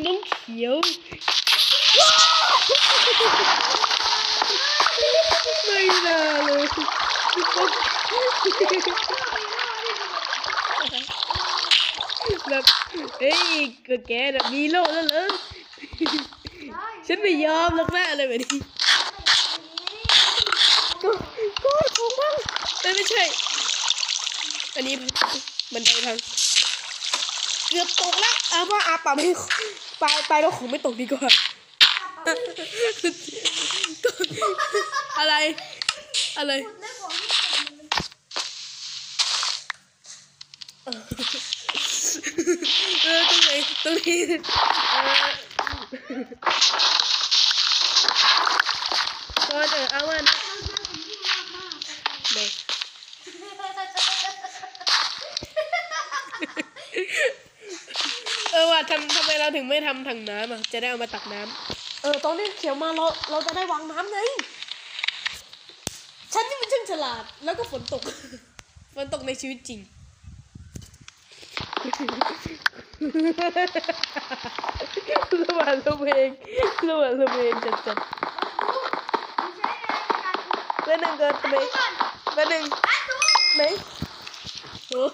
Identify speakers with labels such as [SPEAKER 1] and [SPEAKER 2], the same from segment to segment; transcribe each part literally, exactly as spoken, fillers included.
[SPEAKER 1] น้องเขียวไม่น่าเลยแบบเฮ้ยก็แกแบบมีโลกแล้วเหรอฉันไม่ยอมหรอกนะอะไรแบบนี้ก็ก็ถูกมั้งแต่ไม่ใช่อันนี้มันได้ทางเกือบตกแล้วเอาว่าอาป่าไม่ไปไปแล้วของไม่ตกดีกว่าอะไรอะไรเออตรงไหนตรงนี้ก็เออเอาว่านะไม่เออว่าทำทำไมเราถึงไม่ทำถังน้ำอ่ะจะได้เอามาตักน้ำเออตอนนี้เขียวมาเราเราจะได้วางน้ำไงฉันนี่มันช่างฉลาดแล้วก็ฝนตกฝนตกในชีวิตจริงระหว่างระเวงระหว่างระเวงจัดจัดเบอร์หนึ่งเกิดทำไมเบอร์หนึ่งไหนโอ้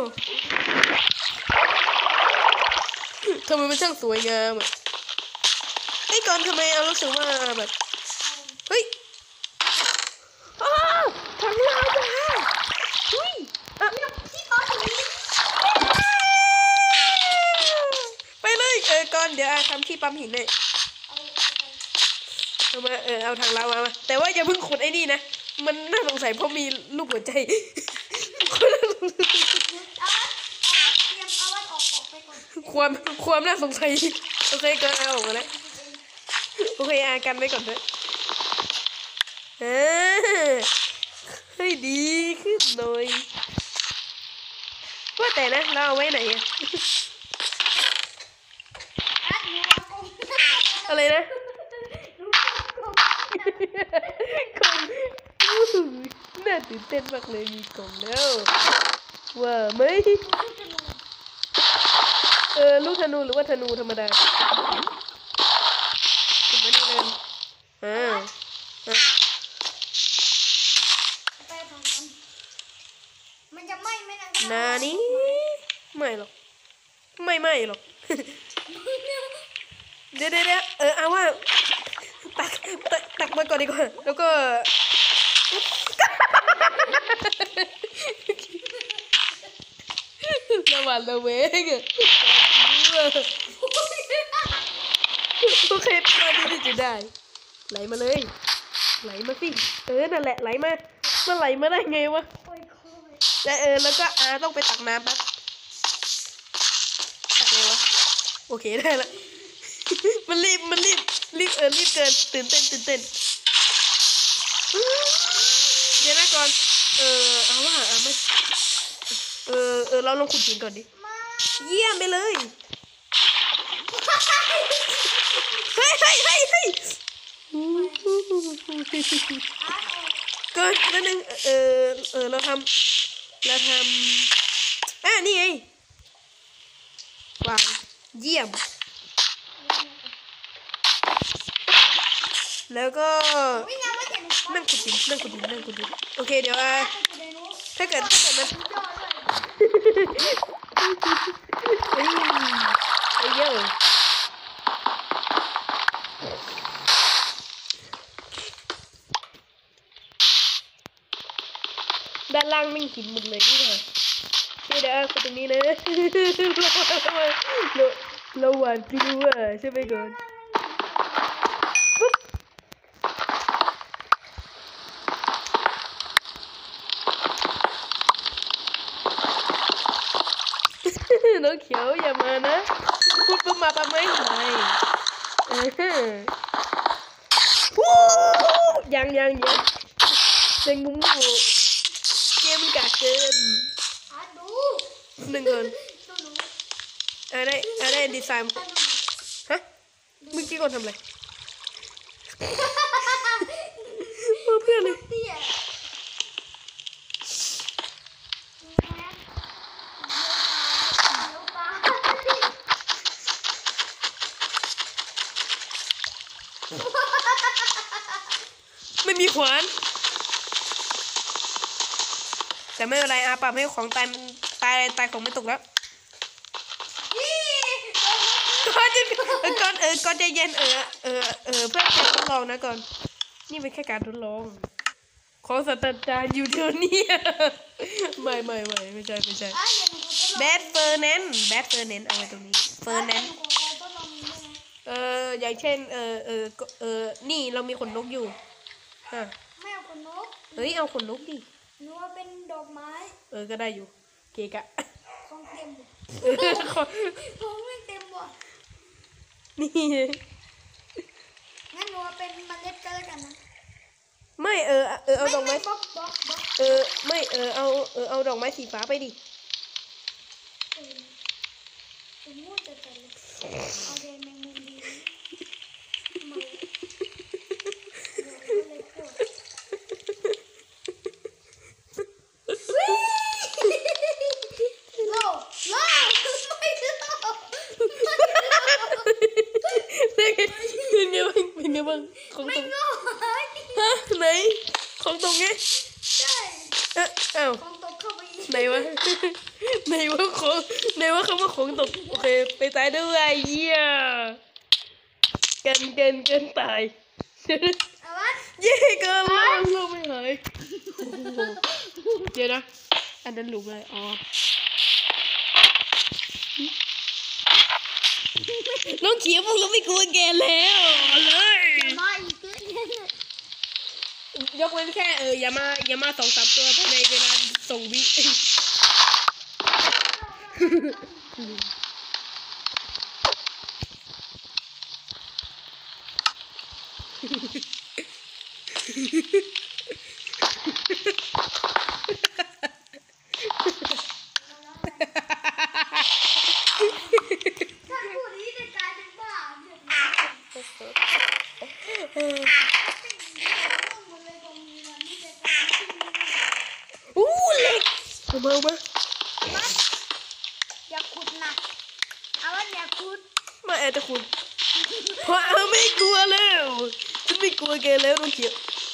[SPEAKER 1] ทำไมมันช่างสวยงามอ่ะไอ้ก่อนทำไมเอารู้สึกว่าแบบเฮ้ยอ้าวถังลาวมาอุ้ยอ่ะไปเลยเออก่อนเดี๋ยวทำที่ปั๊มหินเลยเอามาเออเอาถังลาวมาแต่ว่าอย่าเพิ่งขุดไอ้นี่นะมันน่าสงสัยเพราะมีรูปหัวใจความความน่าสงสัยโอเคก็เอาออกมาแล้วโอเคอากันไว้ก่อนเถอะเออให้ดีขึ้นหน่อยว่าแต่นะเราเอาไว้ไหนอะอะไรนะกล่องน่าตื่นเต้นมากเลยมีกล่องแล้วว่าไหมเออลูกธนูหรือว่าธนูธรรมดาถึงไม่ได้เลยอ่า
[SPEAKER 2] มันจะไหม้ไหมนะ
[SPEAKER 1] นานี่ไม่หรอกไม่ไม่หรอกเดี๋ยวเดี๋ยวเออเอาว่าตักตักตักมาก่อนดีกว่าแล้วก็ระหว่างระเวงอะโอเคมาดีที่จะได้ไหลมาเลยไหลมาสิเออนั่นแหละไหลมามันไหลมาได้ไงวะแต่เออแล้วก็อาต้องไปตักน้ำแป๊บตักไงวะโอเคได้ละมันรีบมันรีบรีบเออรีบเกินตื่นเต้นตื่นเต้นเดี๋ยวนะก่อนเออเอาว่าเอาไม่เออเออเราลองขุดหินก่อนดิเยี่ยมไปเลยเฮ้ยเฮ้ยเฮ้ยเฮ้ยเกินนิดนึงเออเออเราทำเราทำอ่ะนี่ไงวางเยี่ยมแล้วก็นั่งขุดดินนั่งขุดดินนั่งขุดดินโอเคเดี๋ยวอ่ะถ้าเกิดถ้าเกิดมันเฮ้ยไอ้เยอะด้านล่างไม่หินหมดเลยนี่ค่ะนี่เดี๋ยวขุดตรงนี้นะเราเราหวานฟิวอ่ะใช่ไหมก่อนน้องเขียวอย่ามานะพูดปุ๊บมาปั๊บไม่หายยังยังยังเซ็งงุ้งงูเกมกาเกินหนึ่งคนอะไรอะไรดีไซน์ฮะเมื่อกี้ก่อนทำอะไรเพื่อนเลยไม่มีขวานแต่ไม่เป็นไรอาปรับให้ของตายมันตายตายของไม่ตกแล้วก่อนจะก่อนเออก่อนใจเย็นเออเออเออเพื่อการทดลองนะก่อนนี่เป็นแค่การทดลองของศาสตราจารย์อยู่เดี๋ยวนี้ไม่ไม่ไม่ไม่ใช่ไม่ใช่แบดเฟอร์เนนแบดเฟอร์เนนเอาไว้ตรงนี้เฟอร์เนนเอออย่างเช่นเออเออเออนี่เรามีขนนกอยู่ฮะ
[SPEAKER 2] ไม่เอาขนนก
[SPEAKER 1] เฮ้ยเอาขนนกดิ
[SPEAKER 2] หนูว่าเป็นดอกไม้
[SPEAKER 1] เออก็ได้อยู่เกะกะ
[SPEAKER 2] ของเต็ม
[SPEAKER 1] เออขอ
[SPEAKER 2] ของไม่เต็มว่ะ
[SPEAKER 1] นี่
[SPEAKER 2] งั้นหนูว่าเป็นเมล็ดก็แล้วกันนะ
[SPEAKER 1] ไม่เออเออเอาดอกไม้
[SPEAKER 2] บล็อกบล็อกบล็อก
[SPEAKER 1] เออไม่เออเอาเออเอาดอกไม้สีฟ้าไปดิ
[SPEAKER 2] เออเป็นมูดจะใจเลยเอาเดนแมงมุมดีมาเดี๋ยวเลยพูดโลโลไม่โล
[SPEAKER 1] เป็นไงบ้างเป็นไงบ้างของ
[SPEAKER 2] ไม่
[SPEAKER 1] ตรง
[SPEAKER 2] โง่
[SPEAKER 1] ฮะไหนของตรงไง
[SPEAKER 2] ใช่
[SPEAKER 1] เอออ้าว
[SPEAKER 2] ของตกเข้าไปอีก
[SPEAKER 1] ไหนวะไหนวะของไหนวะคำว่าของตกโอเคไปตายด้วยเยี่ยเกินเกินเกินตาย
[SPEAKER 2] เอาวะ
[SPEAKER 1] เย่เกินแล้วลูกไม่หายเดี๋ยวนะอันนั้นหลุมอะไรอ๋อน้องเขียวพวกเราไม่กลัวแกแล้วเลย
[SPEAKER 2] มาอีกเยอะ
[SPEAKER 1] ยกเว้นแค่เอออย่ามาอย่ามาสองสามตัวภายในเวลาส่งวิ
[SPEAKER 2] ถ้าพูดนี้จะกลายเป็นบ้าเนี่ยหมดเลยตรงนี้นะนี่จะกลายเป็น
[SPEAKER 1] อู้เล็กเอามาเอามา
[SPEAKER 2] อย่าขุดนะเอาว่าอย่าขุด
[SPEAKER 1] มาแอบจะคุณเพราะเอาไม่กลัวแล้วฉันไม่กลัวแกแล้วน้องเขียว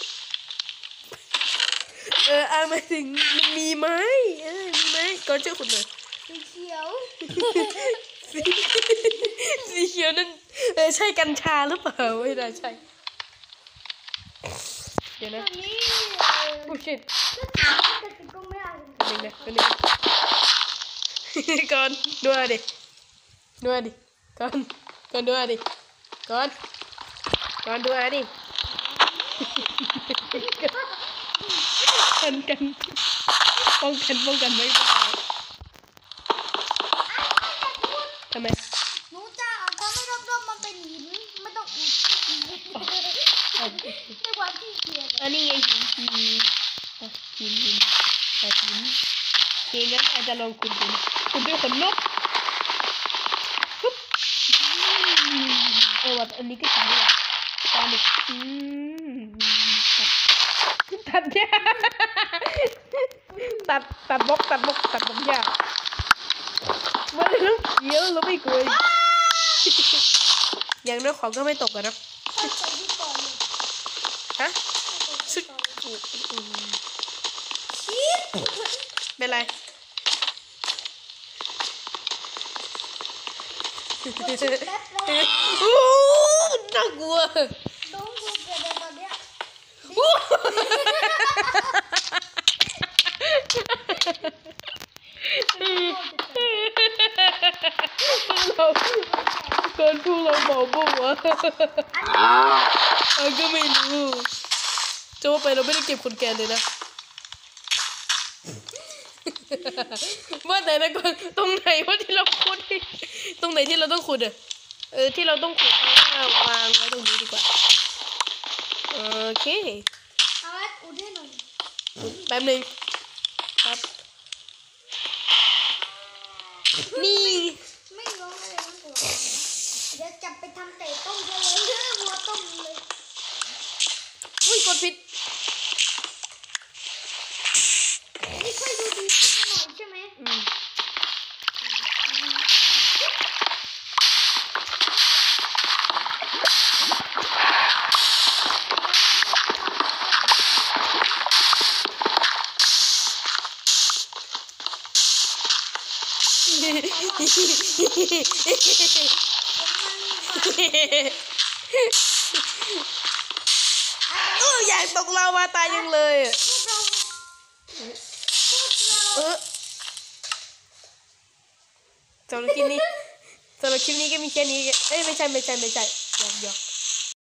[SPEAKER 1] เออเอามาถึงมันมีไหมเออมีไหมก่อนเชื่อคุณหน่อย
[SPEAKER 2] สีเขียว
[SPEAKER 1] สีสีเขียวนั่นเออใช่กัญชาหรือเปล่าไม่ได้ใช่เดี๋ยว
[SPEAKER 2] ตร
[SPEAKER 1] นะ
[SPEAKER 2] งนี้
[SPEAKER 1] โอ้ชิต
[SPEAKER 2] ถ้าถามก็ก็ไม่เอา
[SPEAKER 1] หนึ่งนะเป็นหนึ่งก่อนดูอะไรดิดูอะไรดิก่อนก่อนดูอะไรดิก่อนก่อนดูอะไรดิกันกันป้องกันป้องกันไว้ป้องกันทำไม
[SPEAKER 2] หนูจะเอาทำให้รอบๆมันเป็นหินไม่ต้องอุดด้วยความที่เกียจ
[SPEAKER 1] อันนี้ไงหินหินอ่ะหินหินแต่หินโอเคงั้นอาจจะลองขุดดูขุดด้วยขนนกปุ๊บอืมเออว่ะอันนี้ก็หินด้วยว่ะตาดิอืมตัดตัดหญ้าตัดตัดบล็อกตัดบล็อกตัดบล็อกหญ้ามาเลยลูกเดี๋ยวเราไม่กลัวอย่างน้อยของก็ไม่ตกอะนะ
[SPEAKER 2] เข้าใจที่ก่อนเลย
[SPEAKER 1] ฮะ
[SPEAKER 2] ชุด
[SPEAKER 1] อืม
[SPEAKER 2] ชีส
[SPEAKER 1] เป็นไร โอ้น่ากลัว
[SPEAKER 2] น้องกูเกิดอะไรตอนเนี้ย
[SPEAKER 1] เราเกินพวกเราเบาบ้างวะเออก็ไม่รู้จะว่าไปเราไม่ได้เก็บคนแก่เลยนะว่าแต่ละคนตรงไหนว่าที่เราขุดตรงไหนที่เราต้องขุดอ่ะเออที่เราต้องขุดเอาวางไว้ตรงนี้ดีกว่าโอเค
[SPEAKER 2] เอาไว้อุดให้หน่อย
[SPEAKER 1] แป๊บนึงครับนี่
[SPEAKER 2] ไม่ร้องอะไรมันปวดเดี๋ยวจับไปทำเตะต้มกันเลยวัวต้มเลย
[SPEAKER 1] อุ้ยกดผิด
[SPEAKER 2] นี่ค่อยดูดีขึ้นหน่อยใช่ไหม
[SPEAKER 1] อืมเอออยากตกลาวาตายยังเลยอ่ะ
[SPEAKER 2] พวกเราพวกเรา
[SPEAKER 1] เออสำหรับคลิปนี้สำหรับคลิปนี้ก็มีแค่นี้เอ้ยไม่ใช่ไม่ใช่ไม่ใช่หยอกหยอก